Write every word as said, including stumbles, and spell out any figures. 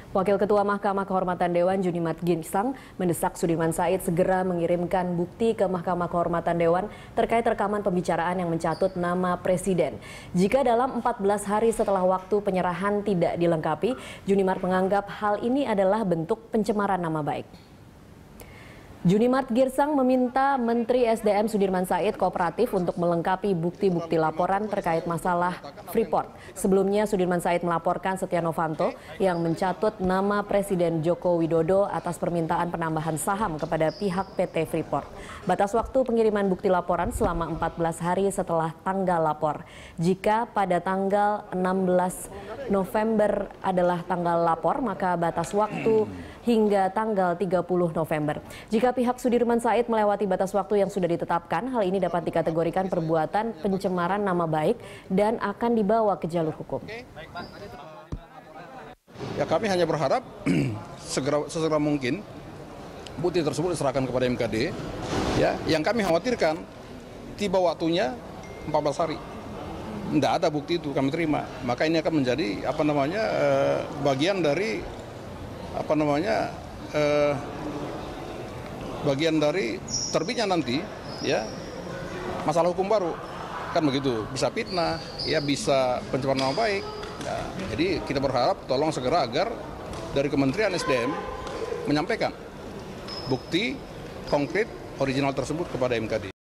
Wakil Ketua Mahkamah Kehormatan Dewan Junimat Ginsang mendesak Sudirman Said segera mengirimkan bukti ke Mahkamah Kehormatan Dewan terkait rekaman pembicaraan yang mencatut nama Presiden. Jika dalam empat belas hari setelah waktu penyerahan tidak dilengkapi, Junimat menganggap hal ini adalah bentuk pencemaran nama baik. Junimat Ginsang meminta Menteri S D M Sudirman Said kooperatif untuk melengkapi bukti-bukti laporan terkait masalah Freeport. Sebelumnya Sudirman Said melaporkan Setia Novanto yang mencatut nama Presiden Joko Widodo atas permintaan penambahan saham kepada pihak P T Freeport. Batas waktu pengiriman bukti laporan selama empat belas hari setelah tanggal lapor. Jika pada tanggal enam belas November adalah tanggal lapor, maka batas waktu hingga tanggal tiga puluh November. Jika pihak Sudirman Said melewati batas waktu yang sudah ditetapkan, hal ini dapat dikategorikan perbuatan pencemaran nama baik dan akan dibawa ke jalur hukum. Ya, kami hanya berharap segera sesegera mungkin bukti tersebut diserahkan kepada M K D. Ya, yang kami khawatirkan tiba waktunya empat belas hari. Tidak ada bukti itu kami terima. Maka ini akan menjadi apa namanya eh, bagian dari apa namanya eh, bagian dari terbitnya nanti ya masalah hukum baru kan begitu, bisa fitnah ya, bisa pencemaran nama baik ya. Jadi kita berharap tolong segera agar dari Kementerian S D M menyampaikan bukti konkret original tersebut kepada M K D.